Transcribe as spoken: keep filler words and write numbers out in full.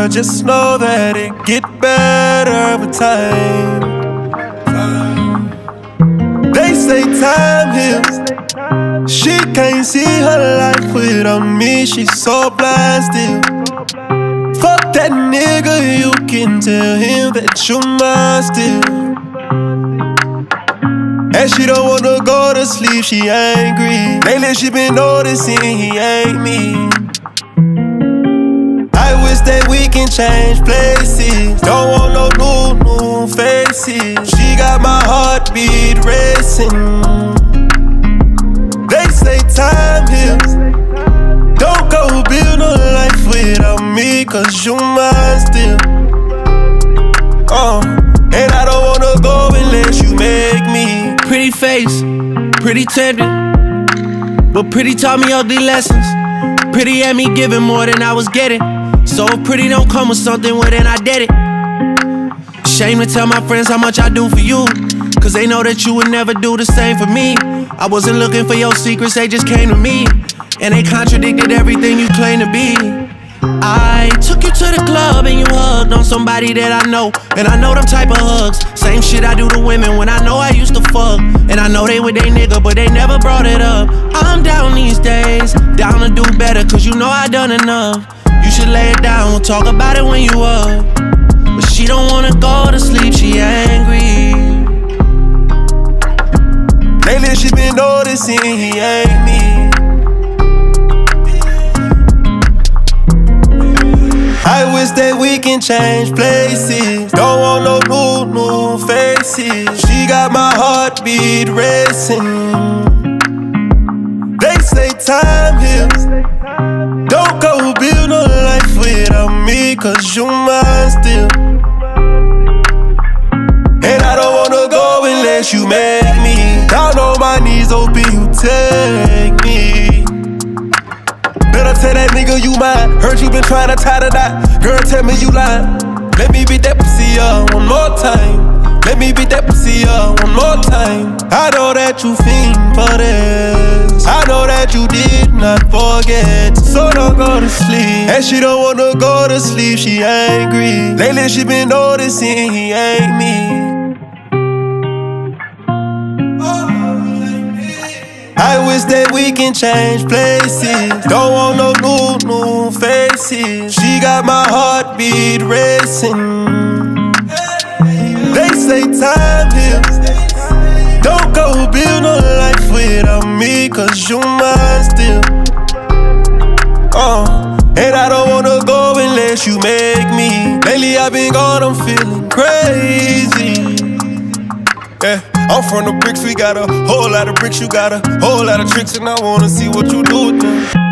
girl, just know that it get better with time. They say time heals. She can't see her life without me, she's so blasted. Fuck that nigga, you can tell him that you mine still. And she don't wanna go to sleep, she angry. Lately she been noticing he ain't me. I wish that we can change places. Don't want no new, new faces. She got my heartbeat racing. They say time heals. Don't go build no life without me, cause you mine still. Uh, and I don't wanna go unless you make me. Pretty face, pretty tempted, but pretty taught me ugly lessons. Pretty had me giving more than I was getting. So if pretty don't come with something, well then I did it. Shame to tell my friends how much I do for you, cause they know that you would never do the same for me. I wasn't looking for your secrets, they just came to me. And they contradicted everything you claim to be. I took you to the club and you hugged on somebody that I know. And I know them type of hugs, same shit I do to women when I know I used to fuck. And I know they with they nigga, but they never brought it up. I'm down these days, down to do better, cause you know I done enough. You should lay it down, we'll talk about it when you up. But she don't wanna go to sleep, she angry. Lately she been noticing he ain't me. I wish that we can change places. Don't want no new, new faces. She got my heartbeat racing. They say time heals. Don't go build no life without me, cause you mine still. And I don't wanna go unless you make me. Down on my knees, hoping you take me. Better tell that nigga you mine. Heard you been trying to tie the knot. Girl, tell me you lying. Let me beat that pussy up one more time. Let me beat that pussy up one more time. I know that you fiend for this. I know that you did not forget. So don't go to sleep. And she don't wanna go to sleep, she angry. Lately she been noticing he ain't me. I wish that we can change places. Don't want no new, new faces. She got my heartbeat racing. They say time heals. Don't go build no life without me, cause you mine still. Uh, and I don't wanna go unless you make me. Lately I've been gone, I'm feeling crazy. Yeah, I'm from the bricks, we got a whole lot of bricks, you got a whole lot of tricks, and I wanna see what you do with them.